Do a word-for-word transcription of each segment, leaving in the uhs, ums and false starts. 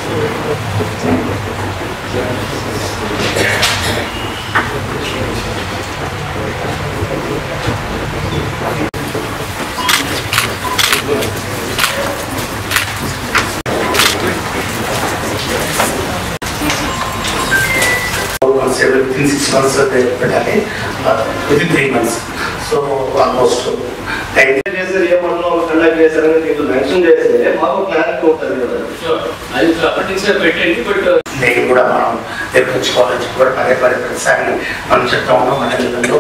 Within six months they పెట్టాలి, within three months. So almost చేశారు ఏ మండలం కండక్ట్ చేశారని దీంట్లో మెన్షన్ చేస్తే మాకు క్లారిటీ ఉంటుంది కదా. అది అప్పటికే పెట్టండి. బట్ నేను కూడా మనం తెప్పించుకోవాలని కూడా పదే పదే ప్రతిసారి మనం చెప్తా ఉన్నాం. మండలంలో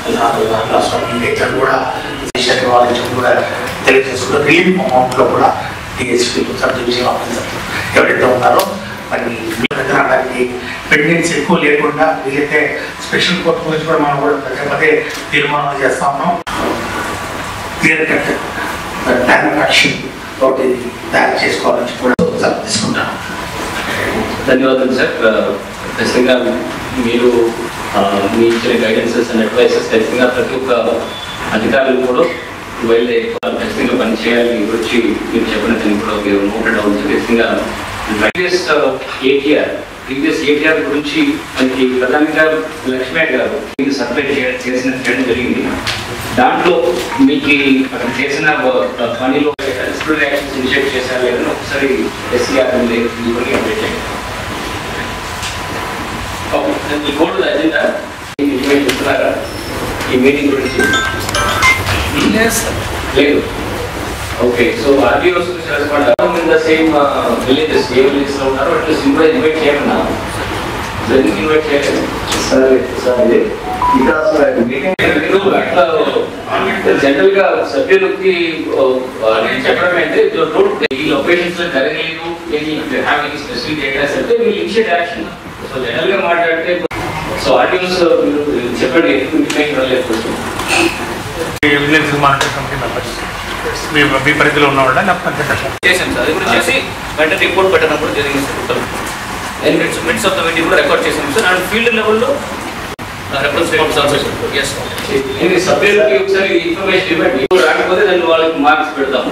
కూడా వాళ్ళకి కూడా తెలియజేసుకుంటూ రిలీఫ్ అమౌంట్లో కూడా డిఎస్పీలు సబ్ డివిజన్ ఆఫీసర్ ఎవరైతే ఉన్నారో మరి దానికి పెండెన్స్ ఎక్కువ లేకుండా వీలైతే స్పెషల్ కోర్టు గురించి కూడా మనం కూడా పదే పదే తీర్మానాలు చేస్తా ఉన్నాం. Clear cut plan of action ఒకటి తయారు చేసుకోవాలని కూడా సలహా తీసుకుంటాను. ధన్యవాదాలు సార్. ఖచ్చితంగా మీరు మీ ఇచ్చిన గైడెన్సెస్ అండ్ అడ్వైసెస్ ఖచ్చితంగా ప్రతి ఒక్క అధికారులు కూడా వెళ్ళే ఖచ్చితంగా పనిచేయాలి. వచ్చి మీరు చెప్పినట్టు కూడా మీరు నోటెడ్ అవ్వచ్చు. ఖచ్చితంగా ప్రీవియస్ ఏటీఆర్ ప్రీవియస్ ఏటీఆర్ గురించి మనకి ప్రధానంగా లక్ష్మీ గారు మీకు సర్వే చేసిన చేయడం జరిగింది. దాంట్లో మీకు అక్కడ చేసిన పనిలో రియాక్షన్స్ ఇనిషియేట్ చేశారు లేదని ఒకసారి ఎస్సీఆర్ తీసుకొని అప్డేట్ చేయండి. ఓకే, గోల్డ్ అజెండా చెప్తున్నారా ఈ మీటింగ్ గురించి? లేదు. Okay, so RTOs in the same villages ఏ విలేజెస్ లో ఉన్నారో అట్లీస్ట్ ఇన్వైట్ ఇన్వైట్ చేయమన్నా ఎందుకు ఇన్వైట్ చేయలేదు? సరే సార్, ఇది అట్లా జనరల్ గా సభ్యులకి నేను చెప్పడం అంటే ఈ లొకేషన్స్ లో జరగలేదు, స్పెసిఫిక్ ఏరియాస్ అంటే మీరు ఇనిషియేట్ యాక్షన్. సో జనరల్ గా మాట్లాడితే సో ఆర్టీఓస్ మీరు చెప్పండి ఎందుకు ఇన్వైట్ ఇవ్వలేదు? విలేజ్ మానిటరింగ్ కమిటీ మెంబర్స్ మీ పరిధిలో ఉన్న వాళ్ళ చేసాం సార్. అది కూడా చేసి వెంటనే రిపోర్ట్ పెట్టినప్పుడు జరిగింది sir. Minutes minutes of the meeting కూడా రికార్డ్ చేసాం సార్. అండ్ ఫీల్డ్ లెవెల్లో రెఫరెన్స్ రిపోర్ట్స్ ఆల్సో ఎస్. ఇది సభ్యులకి ఒకసారి ఇన్ఫర్మేషన్ ఇవ్వండి. రాకపోతే దాన్ని వాళ్ళకి మార్క్స్ పెడతాము.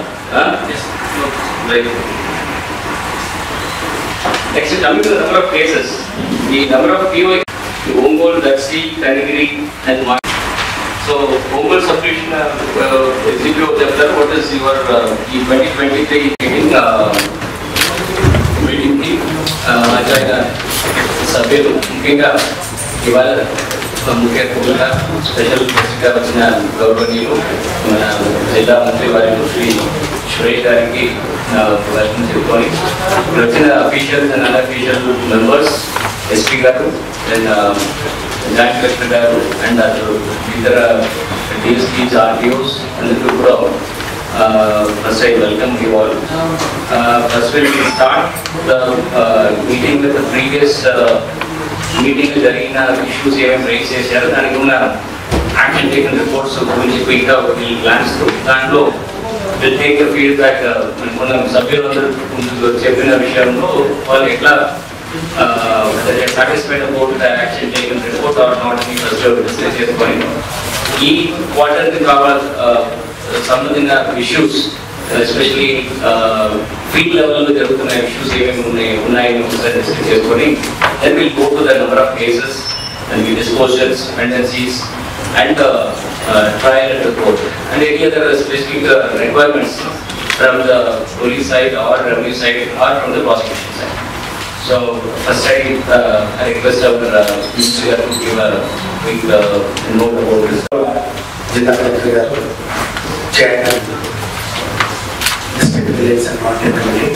Next coming to the number of cases, ఈ number of PO Ongole, Darsi, Kanigiri and so Mobile subscription uh, executive chapter, what is your uh, twenty twenty-three meeting uh, meeting ki agenda sabelu mukhyanga ivala mukhya atithuluga special guest ga vachina gauraniyu mana jilla mantri variyu Shri Suresh gariki welcome cheptoni vachina officials and unofficial members S P garu and uh, Joint Collector garu and other itara D S Ps, R T Os and the group of uh, first I welcome you all. Uh, first we will start the uh, meeting with the previous uh, meeting jarigina issues even raise chesaru daniki unna action taken reports gurinchi quick ga we glance through danlo will take the feedback mana sabhyulandaru mundu cheppina vishayamlo vallu etla uh, they are satisfied about the action taken report or not in first discuss chesukoni ee quarter ki kaval సంబంధించిన issues especially field లెవెల్లో జరుగుతున్న issues ఏమేమి ఉన్నాయి ఉన్నాయని ఒకసారి discuss చేసుకొని then will go to the number of cases and we disposals pendencies and trial at the court and any other specific requirements from the police side or revenue side or from the prosecution side. So first I uh, I request our minister to give a quick uh, note about this. జిల్లా collector గారు, chairman district village and monitoring committee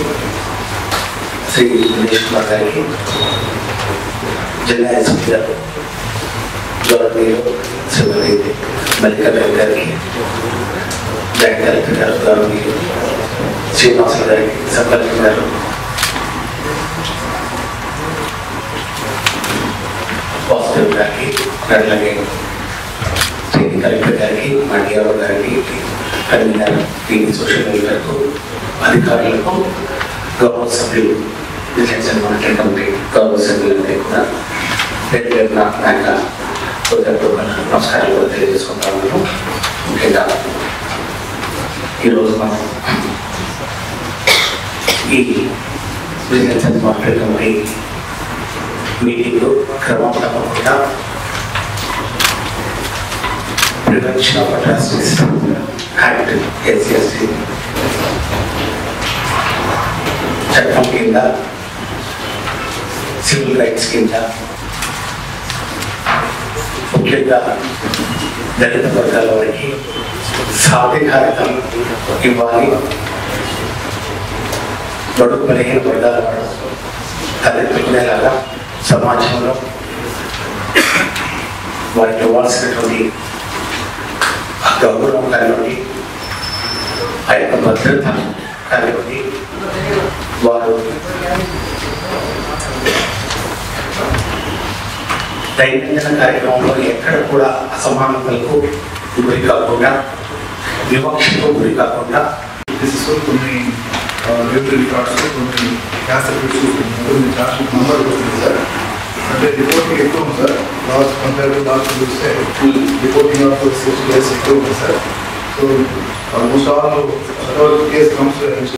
Shri Dinesh Kumar గారికి, జిల్లా SP గారు గౌరవనీయులు శ్రీమతి మల్లికాబేన్ గారికి, joint collector గారు గౌరవనీయులు శ్రీనివాసులు గారికి, సబ్ కలెక్టర్ గారు, వాసుదేవ్ గారికి, అలాగే కలెక్టర్ గారికి, మాండియారావు గారికి, కన్వీనర్ టీవీ సోషల్ మీడియాకు, అధికారులకు, గౌరవ సభ్యులు, విజిలెన్స్ అండ్ మానిటరింగ్ కమిటీ గౌరవ సభ్యులందరికీ కూడా పేరు పేరున నాయక హృదయపూర్వక నమస్కారాలు కూడా తెలియజేసుకుంటా ఉన్నాను. ముఖ్యంగా ఈరోజు మనం ఈ బిజినెస్ అండ్ మార్కెట్ కమిటీ మీటింగ్లో క్రమం తప్పకుండా prevention of atrocities act SC చట్టం కింద సివిల్ రైట్స్ కింద ముఖ్యంగా దళిత వర్గాల వారికి సాధికారిత ఇవ్వాలి. బడుగు బలహీన వర్గాల వారు తలెత్తుకునేలాగా సమాజంలో వారికి ఇవ్వాల్సినటువంటి ఆ గౌరవం కానివ్వండి, ఆ యొక్క భద్రత కానివ్వండి, వారు దైనందిన కార్యక్రమంలో ఎక్కడ కూడా అసమానతలకు గురి కాకుండా, వివక్షకు గురి కాకుండా కొన్ని రికార్డ్స్ కొన్ని క్యాన్సర్ కొన్ని చార్జ్ నంబర్ వస్తుంది సార్. అంటే రిపోర్టింగ్ ఎక్కువ ఉంది sir. Last compare to last చూస్తే రిపోర్టింగ్ ఆఫ్ సిక్స్ డేస్ ఎక్కువ ఉంది sir. So almost all case comes